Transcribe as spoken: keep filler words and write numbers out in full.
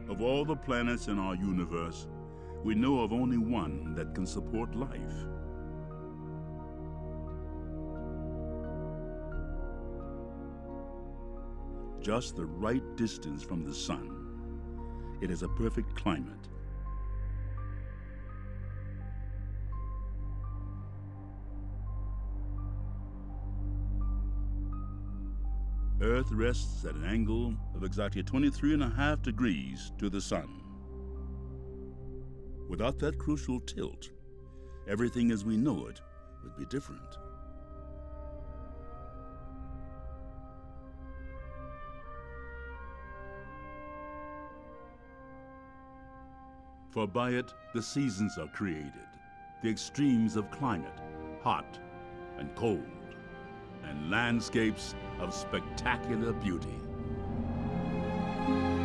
Of all the planets in our universe, we know of only one that can support life. Just the right distance from the sun, it has a perfect climate. Earth rests at an angle of exactly twenty-three and a half degrees to the sun. Without that crucial tilt, everything as we know it would be different. For by it, the seasons are created, the extremes of climate, hot and cold, and landscapes of spectacular beauty.